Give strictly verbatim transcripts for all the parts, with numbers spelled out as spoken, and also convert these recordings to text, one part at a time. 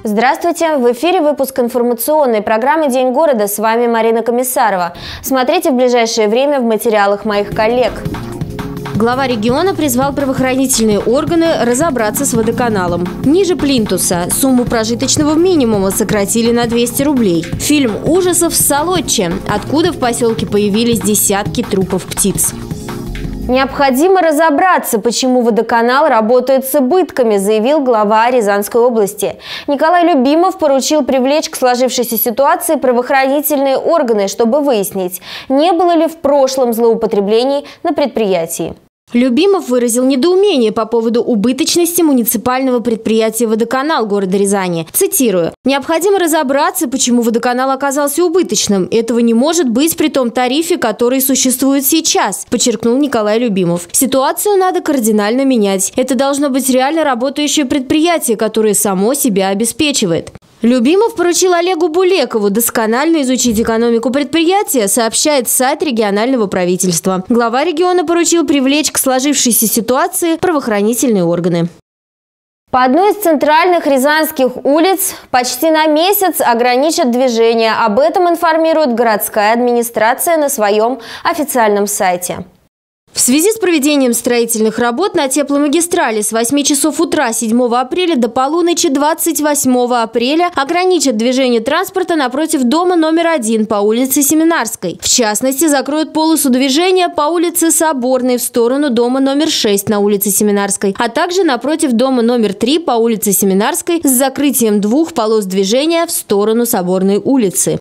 Здравствуйте! В эфире выпуск информационной программы «День города». С вами Марина Комиссарова. Смотрите в ближайшее время в материалах моих коллег. Глава региона призвал правоохранительные органы разобраться с водоканалом. Ниже плинтуса сумму прожиточного минимума сократили на двести рублей. Фильм ужасов «Солодче», откуда в поселке появились десятки трупов птиц. Необходимо разобраться, почему водоканал работает с убытками, заявил глава Рязанской области. Николай Любимов поручил привлечь к сложившейся ситуации правоохранительные органы, чтобы выяснить, не было ли в прошлом злоупотреблений на предприятии. Любимов выразил недоумение по поводу убыточности муниципального предприятия «Водоканал» города Рязани. Цитирую. «Необходимо разобраться, почему водоканал оказался убыточным. Этого не может быть при том тарифе, который существует сейчас», подчеркнул Николай Любимов. «Ситуацию надо кардинально менять. Это должно быть реально работающее предприятие, которое само себя обеспечивает». Любимов поручил Олегу Булекову досконально изучить экономику предприятия, сообщает сайт регионального правительства. Глава региона поручил привлечь к сложившейся ситуации правоохранительные органы. По одной из центральных рязанских улиц почти на месяц ограничат движение. Об этом информирует городская администрация на своем официальном сайте. В связи с проведением строительных работ на тепломагистрали с восьми часов утра седьмого апреля до полуночи двадцать восьмого апреля ограничат движение транспорта напротив дома номер один по улице Семинарской. В частности, закроют полосу движения по улице Соборной в сторону дома номер шесть на улице Семинарской, а также напротив дома номер три по улице Семинарской с закрытием двух полос движения в сторону Соборной улицы.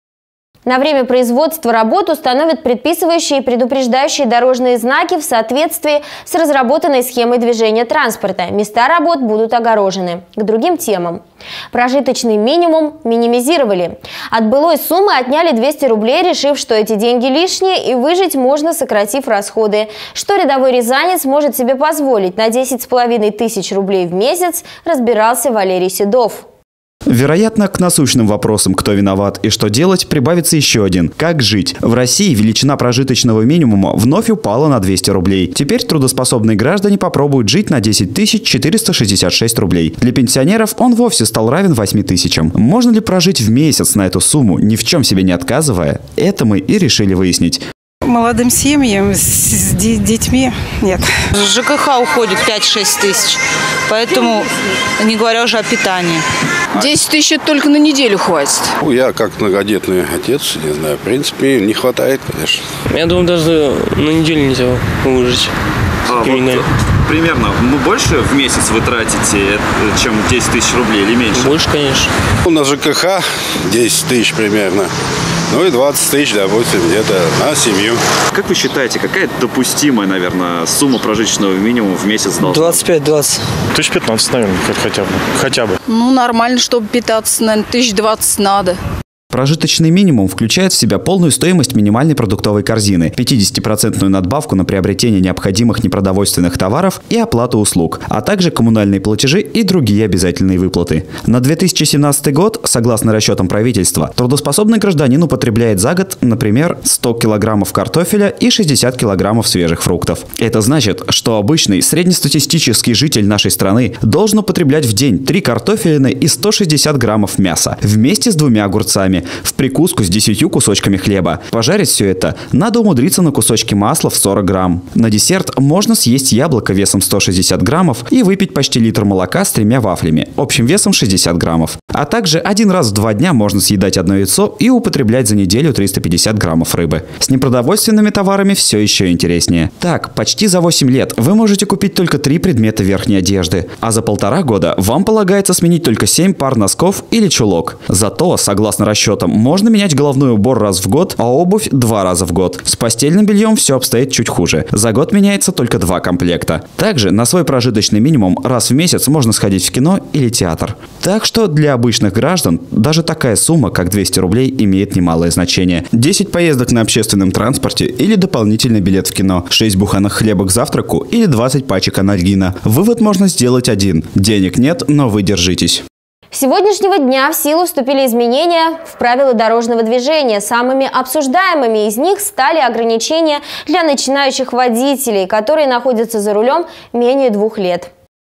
На время производства работ установят предписывающие и предупреждающие дорожные знаки в соответствии с разработанной схемой движения транспорта. Места работ будут огорожены. К другим темам. Прожиточный минимум минимизировали. От былой суммы отняли двести рублей, решив, что эти деньги лишние и выжить можно, сократив расходы. Что рядовой рязанец может себе позволить на десять с половиной тысяч рублей в месяц, разбирался Валерий Седов. Вероятно, к насущным вопросам, кто виноват и что делать, прибавится еще один. Как жить? В России величина прожиточного минимума вновь упала на двести рублей. Теперь трудоспособные граждане попробуют жить на десять тысяч четыреста шестьдесят шесть рублей. Для пенсионеров он вовсе стал равен восьми тысячам. Можно ли прожить в месяц на эту сумму, ни в чем себе не отказывая? Это мы и решили выяснить. Молодым семьям с детьми нет. ЖКХ уходит пять-шесть тысяч, поэтому не говоря уже о питании. десять тысяч только на неделю хватит. Я как многодетный отец, не знаю, в принципе, не хватает, конечно. Я думаю, даже на неделю нельзя выжить. А, вот, примерно, ну, больше в месяц вы тратите, чем десять тысяч рублей или меньше? Больше, конечно. На ЖКХ десять тысяч примерно. Ну и двадцать тысяч, допустим, где-то на семью. Как вы считаете, какая допустимая, наверное, сумма прожиточного минимума в месяц должна? двадцать пять двадцать. Тысяч пятнадцать, наверное, хотя бы. Хотя бы. Ну, нормально, чтобы питаться, наверное, тысяч двадцать надо. Прожиточный минимум включает в себя полную стоимость минимальной продуктовой корзины, пятидесятипроцентную надбавку на приобретение необходимых непродовольственных товаров и оплату услуг, а также коммунальные платежи и другие обязательные выплаты. На две тысячи семнадцатый год, согласно расчетам правительства, трудоспособный гражданин употребляет за год, например, сто килограммов картофеля и шестьдесят килограммов свежих фруктов. Это значит, что обычный среднестатистический житель нашей страны должен употреблять в день три картофелины и сто шестьдесят граммов мяса вместе с двумя огурцами, в прикуску с десятью кусочками хлеба. Пожарить все это надо умудриться на кусочки масла в сорок грамм. На десерт можно съесть яблоко весом сто шестьдесят граммов и выпить почти литр молока с тремя вафлями, общим весом шестьдесят граммов. А также один раз в два дня можно съедать одно яйцо и употреблять за неделю триста пятьдесят граммов рыбы. С непродовольственными товарами все еще интереснее. Так, почти за восемь лет вы можете купить только три предмета верхней одежды, а за полтора года вам полагается сменить только семь пар носков или чулок. Зато, согласно расчетам, можно менять головной убор раз в год, а обувь два раза в год. С постельным бельем все обстоит чуть хуже. За год меняется только два комплекта. Также на свой прожиточный минимум раз в месяц можно сходить в кино или театр. Так что для обычных граждан даже такая сумма, как двести рублей, имеет немалое значение. десять поездок на общественном транспорте или дополнительный билет в кино, шесть буханок хлеба к завтраку или двадцать пачек анальгина. Вывод можно сделать один. Денег нет, но вы держитесь. С сегодняшнего дня в силу вступили изменения в правила дорожного движения. Самыми обсуждаемыми из них стали ограничения для начинающих водителей, которые находятся за рулем менее двух лет.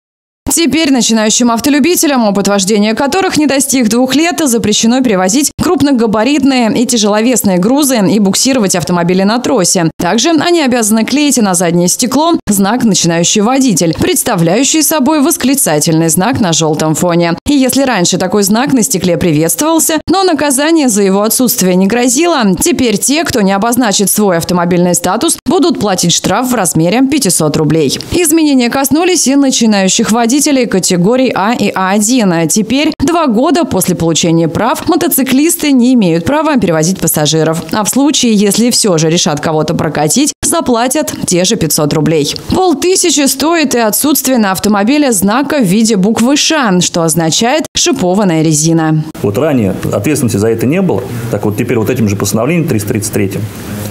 Теперь начинающим автолюбителям, опыт вождения которых не достиг двух лет, запрещено перевозить крупногабаритные и тяжеловесные грузы и буксировать автомобили на тросе. Также они обязаны клеить на заднее стекло знак «Начинающий водитель», представляющий собой восклицательный знак на желтом фоне. И если раньше такой знак на стекле приветствовался, но наказание за его отсутствие не грозило, теперь те, кто не обозначит свой автомобильный статус, будут платить штраф в размере пятисот рублей. Изменения коснулись и начинающих водителей категорий А и А один. Теперь, два года после получения прав, мотоциклисты не имеют права перевозить пассажиров. А в случае, если все же решат кого-то прокатить, заплатят те же пятьсот рублей. Полтысячи стоит и отсутствие на автомобиле знака в виде буквы «Ш», что означает «шипованная резина». Вот ранее ответственности за это не было. Так вот теперь вот этим же постановлением триста тридцать третьим,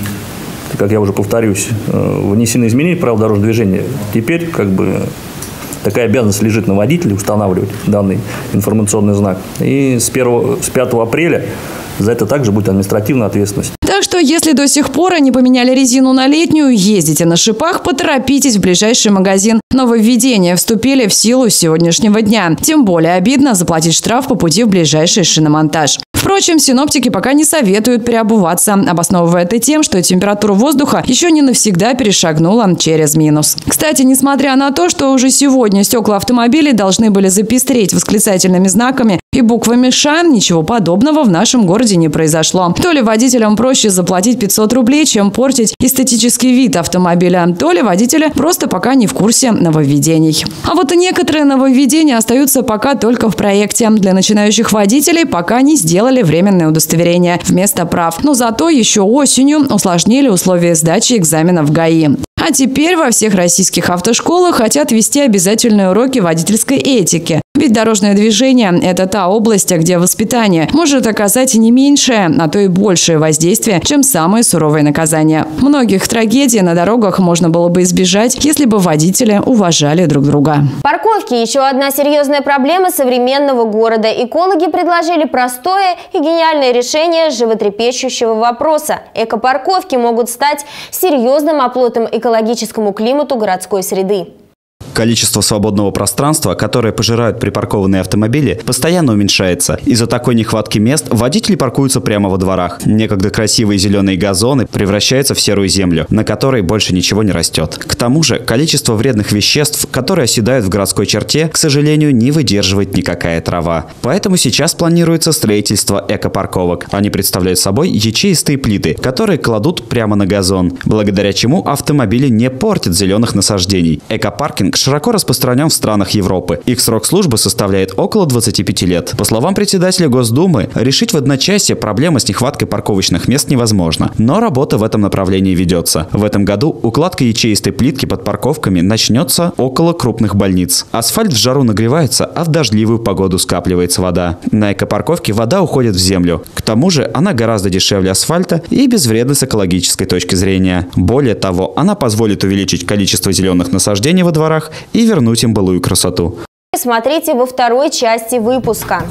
как я уже повторюсь, внесены изменения в правила дорожного движения. Теперь как бы такая обязанность лежит на водителе устанавливать данный информационный знак. И с, первого, с пятого апреля за это также будет административная ответственность. Так что, если до сих пор не поменяли резину на летнюю, ездите на шипах, поторопитесь в ближайший магазин. Нововведения вступили в силу с сегодняшнего дня. Тем более обидно заплатить штраф по пути в ближайший шиномонтаж. Впрочем, синоптики пока не советуют переобуваться, обосновывая это тем, что температура воздуха еще не навсегда перешагнула через минус. Кстати, несмотря на то, что уже сегодня стекла автомобилей должны были запестреть восклицательными знаками и буквами «Ш», ничего подобного в нашем городе не произошло. То ли водителям проще заплатить пятьсот рублей, чем портить эстетический вид автомобиля, то ли водители просто пока не в курсе нововведений. А вот и некоторые нововведения остаются пока только в проекте. Для начинающих водителей пока не сделали временное удостоверение вместо прав. Но зато еще осенью усложнили условия сдачи экзаменов ГАИ. А теперь во всех российских автошколах хотят ввести обязательные уроки водительской этики. Ведь дорожное движение – это та область, где воспитание может оказать не меньшее, а то и большее воздействие, чем самые суровые наказания. Многих трагедий на дорогах можно было бы избежать, если бы водители уважали друг друга. Парковки – еще одна серьезная проблема современного города. Экологи предложили простое и гениальное решение животрепещущего вопроса. Экопарковки могут стать серьезным оплотом экологическому климату городской среды. Количество свободного пространства, которое пожирают припаркованные автомобили, постоянно уменьшается. Из-за такой нехватки мест водители паркуются прямо во дворах. Некогда красивые зеленые газоны превращаются в серую землю, на которой больше ничего не растет. К тому же, количество вредных веществ, которые оседают в городской черте, к сожалению, не выдерживает никакая трава. Поэтому сейчас планируется строительство экопарковок. Они представляют собой ячеистые плиты, которые кладут прямо на газон, благодаря чему автомобили не портят зеленых насаждений. Экопаркинг широко распространен в странах Европы. Их срок службы составляет около двадцати пяти лет. По словам председателя Госдумы, решить в одночасье проблемы с нехваткой парковочных мест невозможно. Но работа в этом направлении ведется. В этом году укладка ячеистой плитки под парковками начнется около крупных больниц. Асфальт в жару нагревается, а в дождливую погоду скапливается вода. На экопарковке вода уходит в землю. К тому же она гораздо дешевле асфальта и безвредна с экологической точки зрения. Более того, она позволит увеличить количество зеленых насаждений во дворах и вернуть им былую красоту. Смотрите во второй части выпуска.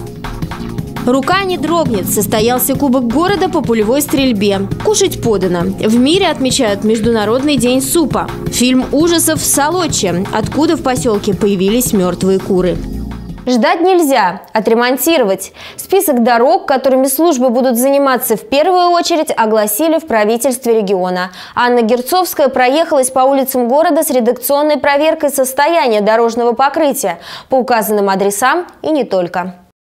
Рука не дрогнет. Состоялся Кубок города по пулевой стрельбе. Кушать подано. В мире отмечают Международный день супа. Фильм ужасов «Солочи». Откуда в поселке появились мертвые куры. Ждать нельзя, отремонтировать. Список дорог, которыми службы будут заниматься в первую очередь, огласили в правительстве региона. Анна Герцовская проехалась по улицам города с редакционной проверкой состояния дорожного покрытия по указанным адресам и не только.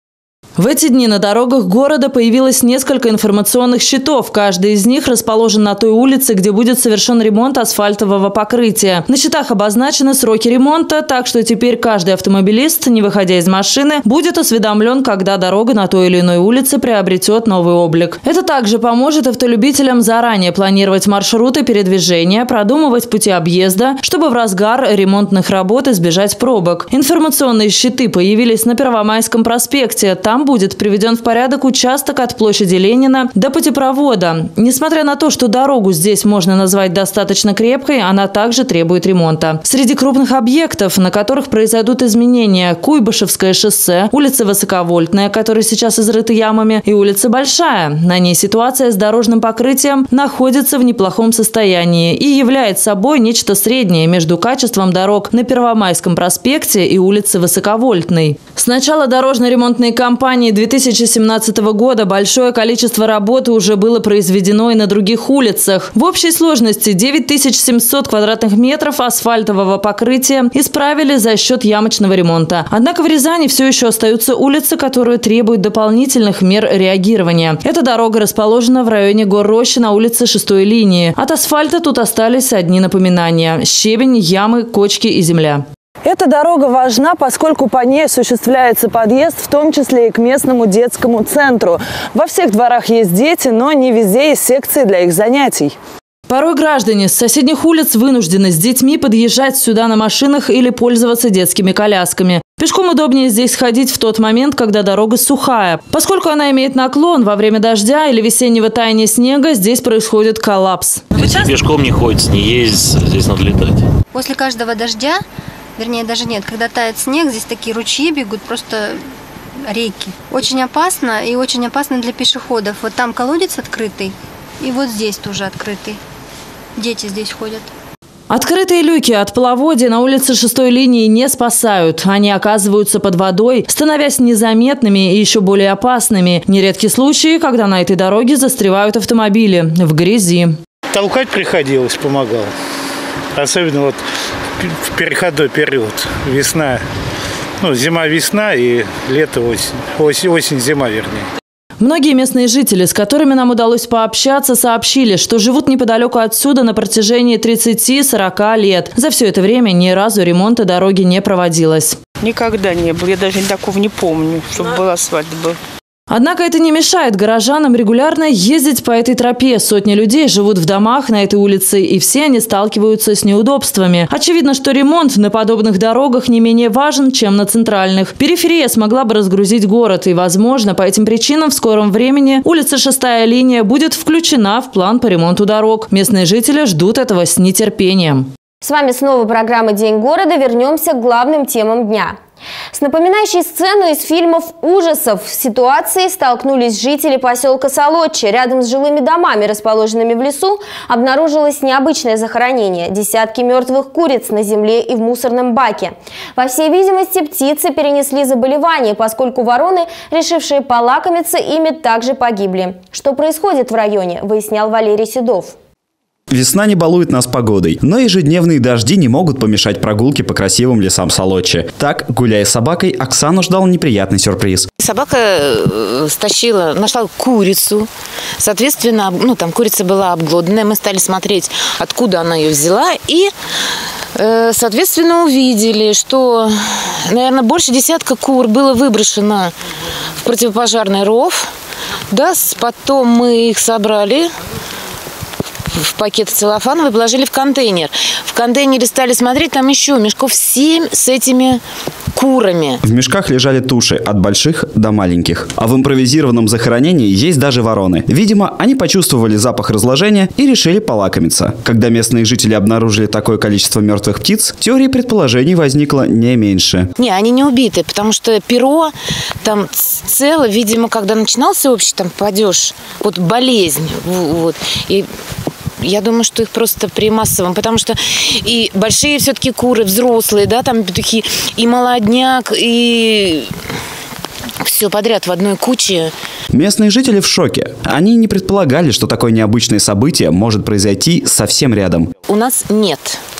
В эти дни на дорогах города появилось несколько информационных щитов. Каждый из них расположен на той улице, где будет совершен ремонт асфальтового покрытия. На щитах обозначены сроки ремонта, так что теперь каждый автомобилист, не выходя из машины, будет осведомлен, когда дорога на той или иной улице приобретет новый облик. Это также поможет автолюбителям заранее планировать маршруты передвижения, продумывать пути объезда, чтобы в разгар ремонтных работ избежать пробок. Информационные щиты появились на Первомайском проспекте. Там Там будет приведен в порядок участок от площади Ленина до путепровода. Несмотря на то, что дорогу здесь можно назвать достаточно крепкой, она также требует ремонта. Среди крупных объектов, на которых произойдут изменения: Куйбышевское шоссе, улица Высоковольтная, которая сейчас изрыта ямами, и улица Большая. На ней ситуация с дорожным покрытием находится в неплохом состоянии и является собой нечто среднее между качеством дорог на Первомайском проспекте и улице Высоковольтной. С начала дорожно-ремонтной кампании две тысячи семнадцатого года большое количество работы уже было произведено и на других улицах. В общей сложности девять тысяч семьсот квадратных метров асфальтового покрытия исправили за счет ямочного ремонта. Однако в Рязани все еще остаются улицы, которые требуют дополнительных мер реагирования. Эта дорога расположена в районе Гор-Рощи на улице шестой линии. От асфальта тут остались одни напоминания: щебень, ямы, кочки и земля. Эта дорога важна, поскольку по ней осуществляется подъезд, в том числе и к местному детскому центру. Во всех дворах есть дети, но не везде есть секции для их занятий. Порой граждане с соседних улиц вынуждены с детьми подъезжать сюда на машинах или пользоваться детскими колясками. Пешком удобнее здесь ходить в тот момент, когда дорога сухая. Поскольку она имеет наклон, во время дождя или весеннего таяния снега здесь происходит коллапс. Здесь пешком не ходится, не ездится, здесь надо летать. После каждого дождя, вернее даже нет, когда тает снег, здесь такие ручьи бегут, просто реки. Очень опасно и очень опасно для пешеходов. Вот там колодец открытый, и вот здесь тоже открытый. Дети здесь ходят. Открытые люки от половодья на улице шестой линии не спасают. Они оказываются под водой, становясь незаметными и еще более опасными. Нередки случаи, когда на этой дороге застревают автомобили в грязи. Толкать приходилось, помогал. Особенно вот в переходной период. Весна, ну, зима-весна и лето-осень. Осень-зима, вернее. Многие местные жители, с которыми нам удалось пообщаться, сообщили, что живут неподалеку отсюда на протяжении тридцати-сорока лет. За все это время ни разу ремонта дороги не проводилось. Никогда не было. Я даже такого не помню, чтобы был асфальт был. Однако это не мешает горожанам регулярно ездить по этой тропе. Сотни людей живут в домах на этой улице, и все они сталкиваются с неудобствами. Очевидно, что ремонт на подобных дорогах не менее важен, чем на центральных. Периферия смогла бы разгрузить город, и, возможно, по этим причинам в скором времени улица шестая линия будет включена в план по ремонту дорог. Местные жители ждут этого с нетерпением. С вами снова программа «День города». Вернемся к главным темам дня. С напоминающей сцену из фильмов ужасов ситуацией столкнулись жители поселка Солодче. Рядом с жилыми домами, расположенными в лесу, обнаружилось необычное захоронение. Десятки мертвых куриц на земле и в мусорном баке. По всей видимости, птицы перенесли заболевание, поскольку вороны, решившие полакомиться ими, также погибли. Что происходит в районе, выяснял Валерий Седов. Весна не балует нас погодой, но ежедневные дожди не могут помешать прогулке по красивым лесам Солодче. Так, гуляя с собакой, Оксану ждал неприятный сюрприз. Собака стащила, нашла курицу. Соответственно, ну там курица была обглоданная. Мы стали смотреть, откуда она ее взяла. И, соответственно, увидели, что, наверное, больше десятка кур было выброшено в противопожарный ров. Да, потом мы их собрали в пакет целлофановый, положили в контейнер. В контейнере стали смотреть, там еще мешков семь с этими курами. В мешках лежали туши от больших до маленьких. А в импровизированном захоронении есть даже вороны. Видимо, они почувствовали запах разложения и решили полакомиться. Когда местные жители обнаружили такое количество мертвых птиц, теорий предположений возникло не меньше. Не, они не убиты, потому что перо там цело, видимо, когда начинался общий там падеж, вот болезнь, вот, и я думаю, что их просто при массовом, потому что и большие все-таки куры, взрослые, да, там такие, и молодняк, и все подряд в одной куче. Местные жители в шоке. Они не предполагали, что такое необычное событие может произойти совсем рядом. У нас нет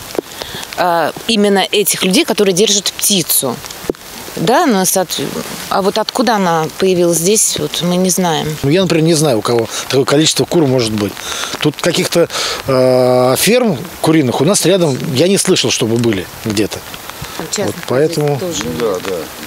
а, именно этих людей, которые держат птицу. Да, но, а вот откуда она появилась здесь, вот мы не знаем. Я, например, не знаю, у кого такое количество кур может быть. Тут каких-то э, ферм куриных у нас рядом я не слышал, чтобы были где-то. Вот, поэтому тоже. Да, да, да.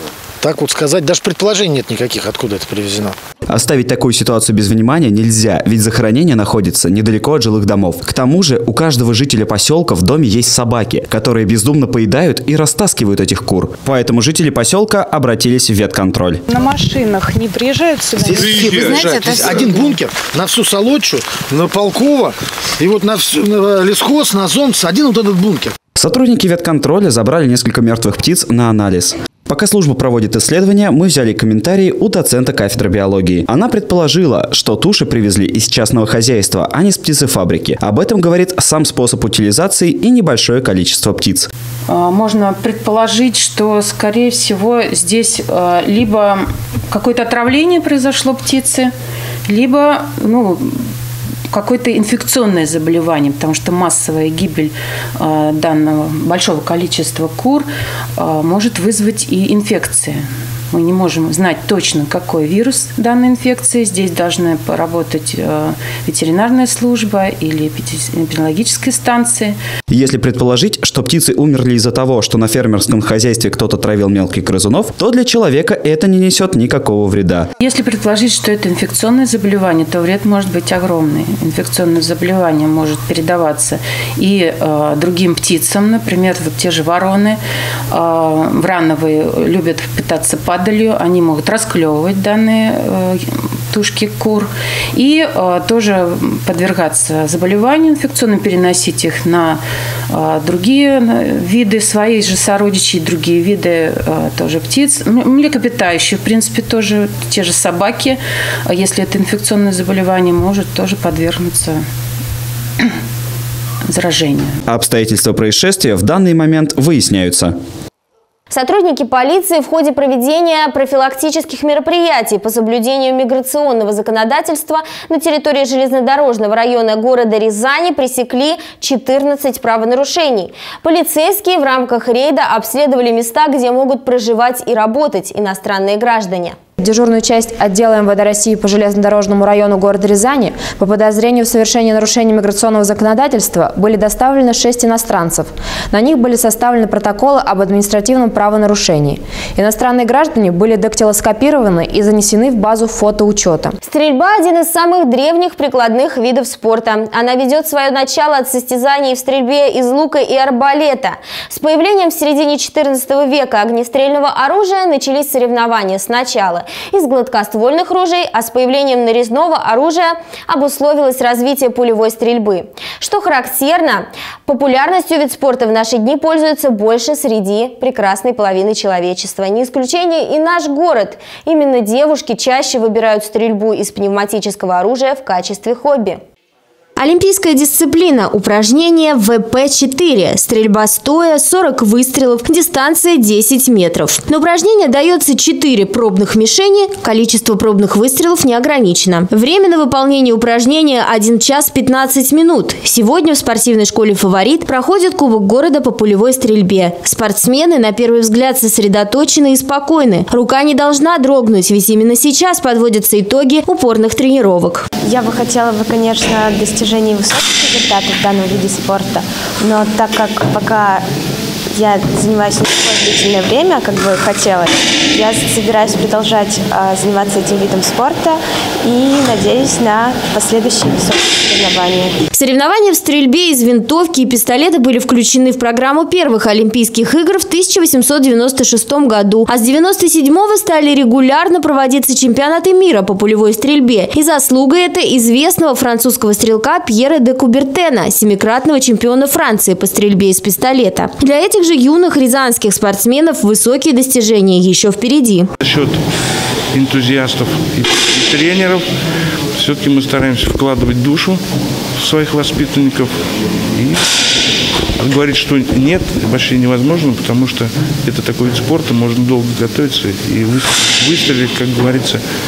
Так вот сказать, даже предположений нет никаких, откуда это привезено. Оставить такую ситуацию без внимания нельзя, ведь захоронение находится недалеко от жилых домов. К тому же у каждого жителя поселка в доме есть собаки, которые бездумно поедают и растаскивают этих кур. Поэтому жители поселка обратились в ветконтроль. На машинах не приезжают сюда? Здесь, Вы знаете, здесь один бункер на всю Солодчу, на Полково, и вот на, всю, на лесхоз, на Зомц, один вот этот бункер. Сотрудники ветконтроля забрали несколько мертвых птиц на анализ. Пока служба проводит исследования, мы взяли комментарии у доцента кафедры биологии. Она предположила, что туши привезли из частного хозяйства, а не с птицефабрики. Об этом говорит сам способ утилизации и небольшое количество птиц. Можно предположить, что, скорее всего, здесь либо какое-то отравление произошло птицы, либо, ну, какое-то инфекционное заболевание, потому что массовая гибель э, данного большого количества кур э, может вызвать и инфекция. Мы не можем знать точно, какой вирус данной инфекции. Здесь должна поработать э, ветеринарная служба или эпидемиологическая станция. Если предположить, что птицы умерли из-за того, что на фермерском хозяйстве кто-то травил мелких грызунов, то для человека это не несет никакого вреда. Если предположить, что это инфекционное заболевание, то вред может быть огромный. Инфекционное заболевание может передаваться и э, другим птицам, например, вот те же вороны, э, врановые любят питаться падалью, они могут расклевывать данные э, тушки кур и э, тоже подвергаться заболеванию инфекционным, переносить их на э, другие виды своих же сородичей, другие виды э, тоже птиц. Млекопитающие, в принципе, тоже те же собаки, если это инфекционное заболевание, может тоже подвергнуться заражению. Обстоятельства происшествия в данный момент выясняются. Сотрудники полиции в ходе проведения профилактических мероприятий по соблюдению миграционного законодательства на территории железнодорожного района города Рязани пресекли четырнадцать правонарушений. Полицейские в рамках рейда обследовали места, где могут проживать и работать иностранные граждане. В дежурную часть отдела эм вэ дэ России по железнодорожному району города Рязани по подозрению в совершении нарушений миграционного законодательства были доставлены шесть иностранцев. На них были составлены протоколы об административном правонарушении. Иностранные граждане были дактилоскопированы и занесены в базу фотоучета. Стрельба – один из самых древних прикладных видов спорта. Она ведет свое начало от состязаний в стрельбе из лука и арбалета. С появлением в середине четырнадцатого века огнестрельного оружия начались соревнования сначала из гладкоствольных ружей, а с появлением нарезного оружия обусловилось развитие пулевой стрельбы. Что характерно, популярностью вид спорта в наши дни пользуется больше среди прекрасной половины человечества. Не исключение и наш город. Именно девушки чаще выбирают стрельбу из пневматического оружия в качестве хобби. Олимпийская дисциплина – упражнение вэ пэ четыре. Стрельба стоя, сорок выстрелов, дистанция десять метров. На упражнение дается четыре пробных мишени, количество пробных выстрелов не ограничено. Время на выполнение упражнения – один час пятнадцать минут. Сегодня в спортивной школе «Фаворит» проходит Кубок города по пулевой стрельбе. Спортсмены, на первый взгляд, сосредоточены и спокойны. Рука не должна дрогнуть, ведь именно сейчас подводятся итоги упорных тренировок. Я бы хотела, бы, конечно, достижения высоких результатов в данном виде спорта, но так как пока я занимаюсь не такое длительное время, как бы хотелось, я собираюсь продолжать а, заниматься этим видом спорта и надеюсь на последующие высокие соревнования. Соревнования в стрельбе из винтовки и пистолета были включены в программу первых Олимпийских игр в тысяча восемьсот девяносто шестом году, а с девяносто седьмого стали регулярно проводиться чемпионаты мира по пулевой стрельбе. И заслуга это известного французского стрелка Пьера де Кубертена, семикратного чемпиона Франции по стрельбе из пистолета. Для этих же юных рязанских спортсменов высокие достижения еще впереди. За счет энтузиастов и тренеров все-таки мы стараемся вкладывать душу в своих воспитанников. И говорить, что нет, вообще невозможно, потому что это такой вид спорта, можно долго готовиться и выстрелить, как говорится,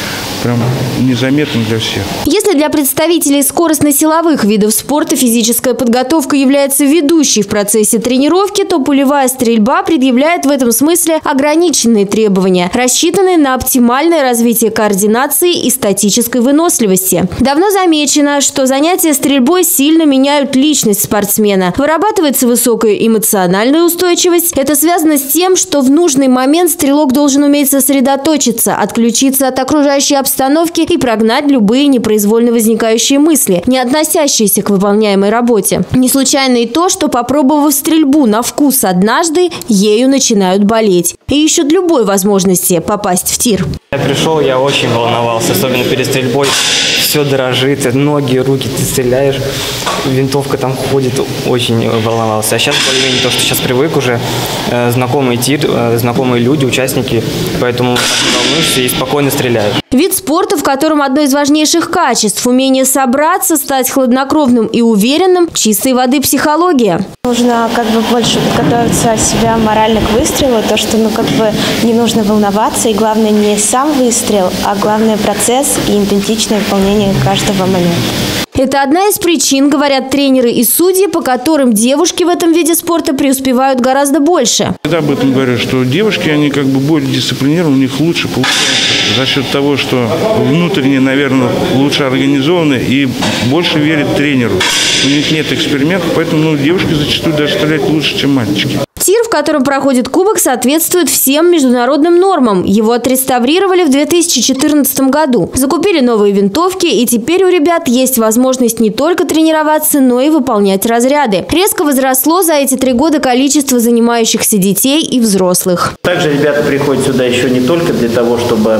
прям незаметно для всех. Если для представителей скоростно-силовых видов спорта физическая подготовка является ведущей в процессе тренировки, то пулевая стрельба предъявляет в этом смысле ограниченные требования, рассчитанные на оптимальное развитие координации и статической выносливости. Давно замечено, что занятия стрельбой сильно меняют личность спортсмена. Вырабатывается высокая эмоциональная устойчивость. Это связано с тем, что в нужный момент стрелок должен уметь сосредоточиться, отключиться от окружающей обстановки и прогнать любые непроизвольно возникающие мысли, не относящиеся к выполняемой работе. Не случайно и то, что, попробовав стрельбу на вкус однажды, ею начинают болеть и ищут любой возможности попасть в тир. Я пришел, я очень волновался, особенно перед стрельбой. Все дрожит, ноги, руки, ты стреляешь, винтовка там ходит, очень волновался. А сейчас более-менее то, что сейчас привык уже, э, знакомый тир, э, знакомые люди, участники, поэтому не волнуешься и спокойно стреляешь. Вид спорта, в котором одно из важнейших качеств – умение собраться, стать хладнокровным и уверенным – чистой воды психология. Нужно как бы больше подготовиться себя морально к выстрелу, то, что ну как бы не нужно волноваться, и главное не сам выстрел, а главное процесс и идентичное выполнение каждого момента. Это одна из причин, говорят тренеры и судьи, по которым девушки в этом виде спорта преуспевают гораздо больше. Я об этом говорю, что девушки, они как бы более дисциплинированы, у них лучше получается за счет того, что внутренне, наверное, лучше организованы и больше верят тренеру. У них нет экспериментов, поэтому ну, девушки зачастую даже стреляют лучше, чем мальчики. Тир, в котором проходит кубок, соответствует всем международным нормам. Его отреставрировали в две тысячи четырнадцатом году. Закупили новые винтовки, и теперь у ребят есть возможность не только тренироваться, но и выполнять разряды. Резко возросло за эти три года количество занимающихся детей и взрослых. Также ребята приходят сюда еще не только для того, чтобы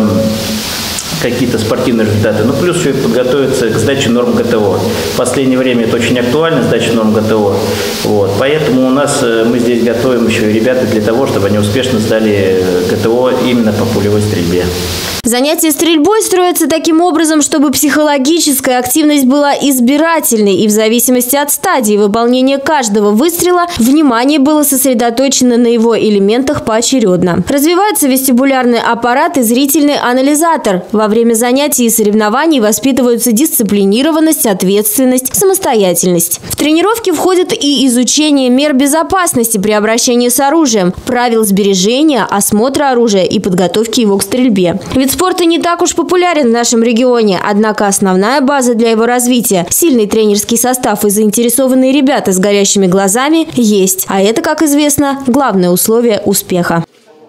какие-то спортивные результаты, но плюс еще и подготовиться к сдаче норм ГТО. В последнее время это очень актуально, сдача норм ГТО. Вот. Поэтому у нас мы здесь готовим еще и ребята для того, чтобы они успешно сдали ГТО именно по пулевой стрельбе. Занятия стрельбой строятся таким образом, чтобы психологическая активность была избирательной, и в зависимости от стадии выполнения каждого выстрела внимание было сосредоточено на его элементах поочередно. Развивается вестибулярный аппарат и зрительный анализатор. Во время занятий и соревнований воспитываются дисциплинированность, ответственность, самостоятельность. В тренировки входит и изучение мер безопасности при обращении с оружием, правил сбережения, осмотра оружия и подготовки его к стрельбе. Вид спорта не так уж популярен в нашем регионе, однако основная база для его развития, сильный тренерский состав и заинтересованные ребята с горящими глазами есть. А это, как известно, главное условие успеха.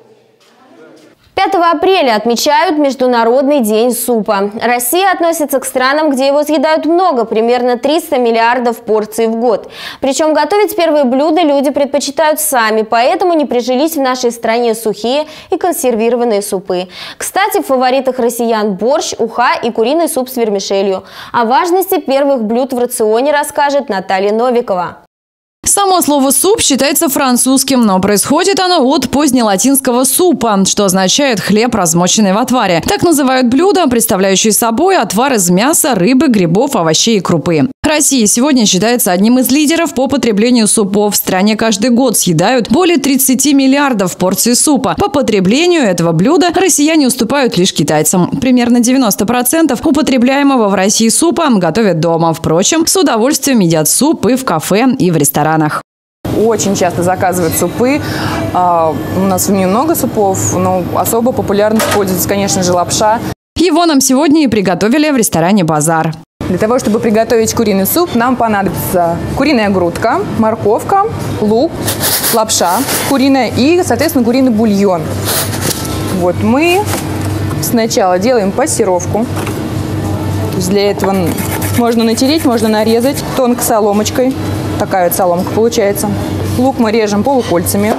пятого апреля отмечают Международный день супа. Россия относится к странам, где его съедают много, примерно триста миллиардов порций в год. Причем готовить первые блюда люди предпочитают сами, поэтому не прижились в нашей стране сухие и консервированные супы. Кстати, в фаворитах россиян борщ, уха и куриный суп с вермишелью. О важности первых блюд в рационе расскажет Наталья Новикова. Само слово «суп» считается французским, но происходит оно от позднелатинского «супа», что означает «хлеб, размоченный в отваре». Так называют блюда, представляющие собой отвар из мяса, рыбы, грибов, овощей и крупы. Россия сегодня считается одним из лидеров по потреблению супов. В стране каждый год съедают более тридцати миллиардов порций супа. По потреблению этого блюда россияне уступают лишь китайцам. Примерно девяносто процентов употребляемого в России супа готовят дома. Впрочем, с удовольствием едят суп и в кафе, и в ресторанах. Очень часто заказывают супы. У нас в меню много супов, но особо популярность пользуется, конечно же, лапша. Его нам сегодня и приготовили в ресторане «Базар». Для того, чтобы приготовить куриный суп, нам понадобится куриная грудка, морковка, лук, лапша куриная и, соответственно, куриный бульон. Вот мы сначала делаем пассировку. То есть для этого можно натереть, можно нарезать тонко соломочкой. Такая вот соломка получается. Лук мы режем полукольцами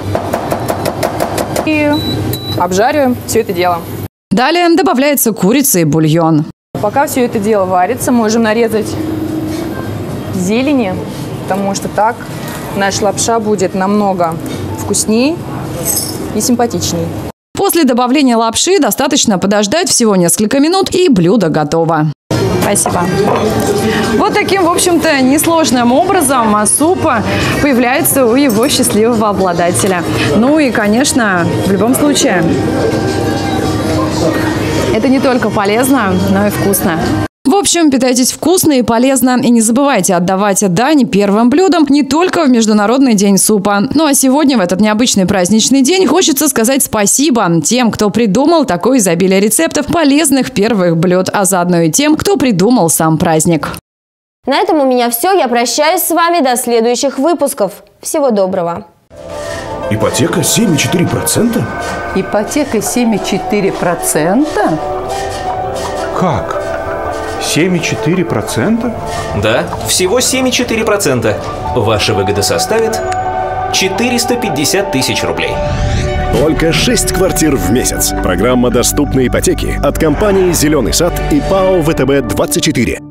и обжариваем все это дело. Далее добавляется курица и бульон. Пока все это дело варится, можем нарезать зелени, потому что так наша лапша будет намного вкуснее и симпатичнее. После добавления лапши достаточно подождать всего несколько минут, и блюдо готово. Спасибо. Вот таким, в общем-то, несложным образом супа появляется у его счастливого обладателя. Ну и, конечно, в любом случае, Это не только полезно, но и вкусно. В общем, питайтесь вкусно и полезно. И не забывайте отдавать дань первым блюдам не только в Международный день супа. Ну а сегодня, в этот необычный праздничный день, хочется сказать спасибо тем, кто придумал такое изобилие рецептов полезных первых блюд, а заодно и тем, кто придумал сам праздник. На этом у меня все. Я прощаюсь с вами до следующих выпусков. Всего доброго. Ипотека семь целых четыре десятых процента? Ипотека семь целых четыре десятых процента? Как? семь целых четыре десятых процента? Да, всего семь целых четыре десятых процента. Ваша выгода составит четыреста пятьдесят тысяч рублей. Только шесть квартир в месяц. Программа доступной ипотеки от компании «Зеленый сад» и ПАО ВТБ двадцать четыре.